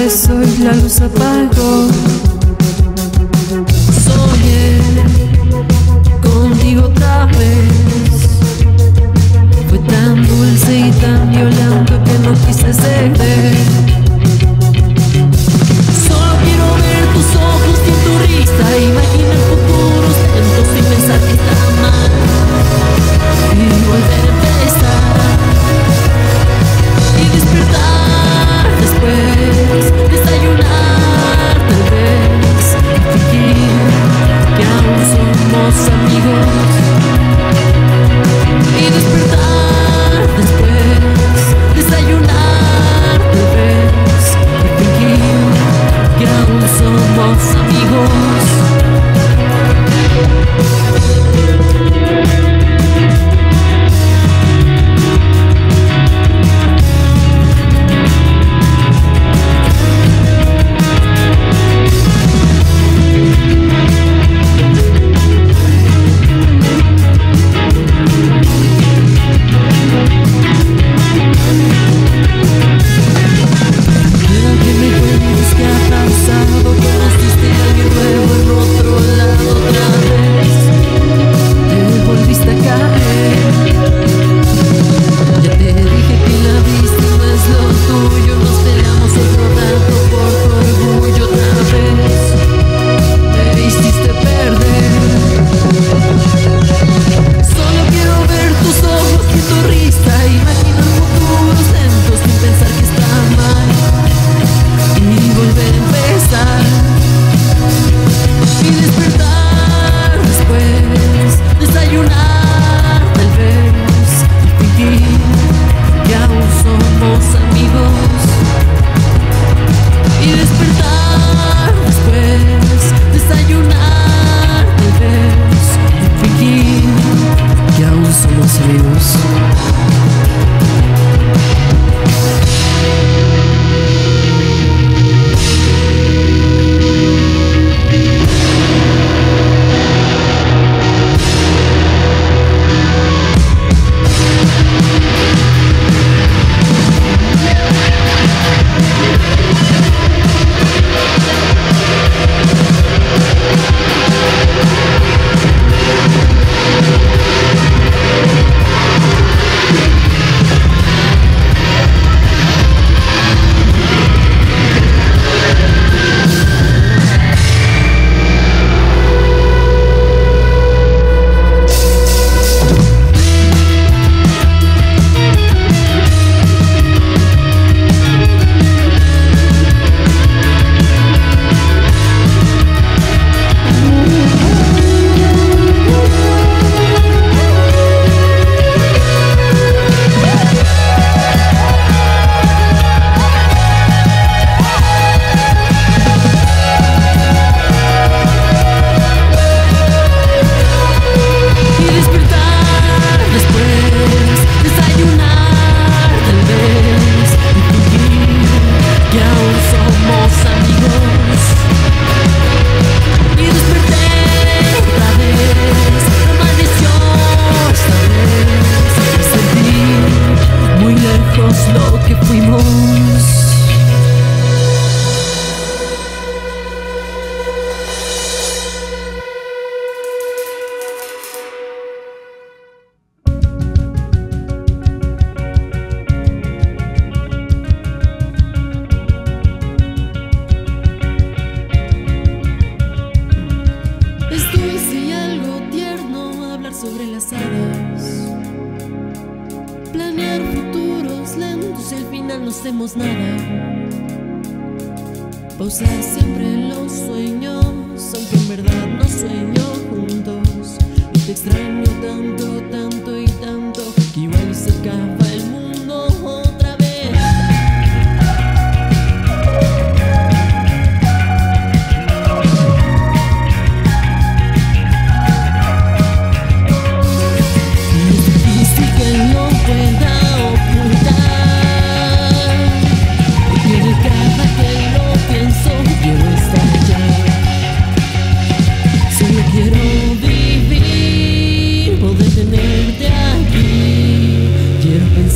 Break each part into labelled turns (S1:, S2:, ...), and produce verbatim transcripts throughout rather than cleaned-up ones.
S1: regreso y la luz apagó. Soñé contigo otra vez. Fue tan dulce y tan violento que no quise ceder. Solo quiero ver tus ojos y tu risa, imaginar futuros lentos sin pensar que está mal, y volver a empezar y despertar después, desayunar tal vez, fingir que aún somos amigos y despertar después, desayunar tal vez, fingir que aún somos amigos. Lo que fuimos. Es dulce y algo tierno hablar sobre las hadas, planear futuros lentos y al final no hacemos nada. Pausar siempre en los sueños, aunque en verdad no sueño juntos. Y te extraño tanto, tanto y tanto, que igual se acaba el mundo otra vez. Y es difícil que no pueda ocultar, porque cada que lo pienso quiero estar allá. Solo quiero vivir, poder tenerte aquí. Quiero pensar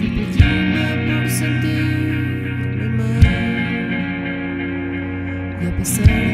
S1: Repetime por sentirme mal. Y a pesar